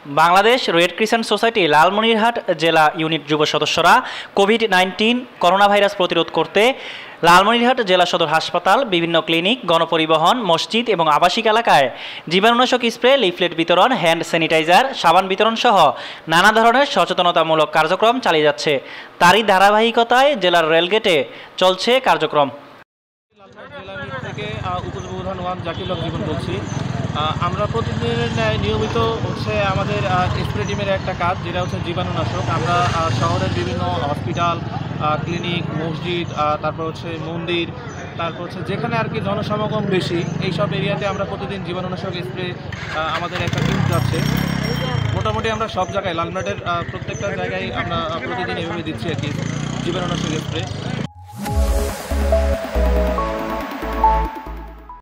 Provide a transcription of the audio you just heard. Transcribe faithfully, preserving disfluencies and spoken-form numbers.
Bangladesh red crescent society Lalmonirhat জেলা unit যুব সদস্যরা কোভিড নাইন্টিন করোনা ভাইরাস প্রতিরোধ করতে লালমনিরহাট জেলা সদর হাসপাতাল, বিভিন্ন ক্লিনিক, গণপরিবহন, মসজিদ এবং আবাসিক এলাকায় জীবাণুনাশক স্প্রে, লিফলেট বিতরণ, হ্যান্ড স্যানিটাইজার, সাবান বিতরণ সহ নানা ধরনের সচেতনতামূলক কার্যক্রম চালিয়ে যাচ্ছে। তারই ধারাবাহিকতায় জেলার রেলগেটে চলছে কার্যক্রম। থেকে উপপ্রধান ওয়ান জাকির জীবন বলছি। আমরা প্রতিদিনের ন্যায় নিয়মিত হচ্ছে আমাদের স্প্রে টিমের একটা কাজ, যেটা হচ্ছে জীবাণুনাশক। আমরা শহরের বিভিন্ন হসপিটাল, ক্লিনিক, মসজিদ, তারপর হচ্ছে মন্দির, তারপর হচ্ছে যেখানে আর কি জনসমাগম বেশি, এইসব এরিয়াতে আমরা প্রতিদিন জীবাণুনাশক স্প্রে আমাদের একটা টিম যাচ্ছে। মোটামুটি আমরা সব জায়গায় লালমনিরহাটের প্রত্যেকটা জায়গায় আমরা প্রতিদিন এভাবে দিচ্ছি আর কি জীবাণুনাশক স্প্রে।